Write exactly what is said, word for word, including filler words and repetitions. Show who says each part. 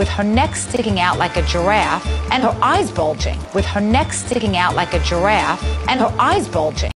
Speaker 1: with her neck sticking out like a giraffe and her eyes bulging, with her neck sticking out like a giraffe and her eyes bulging.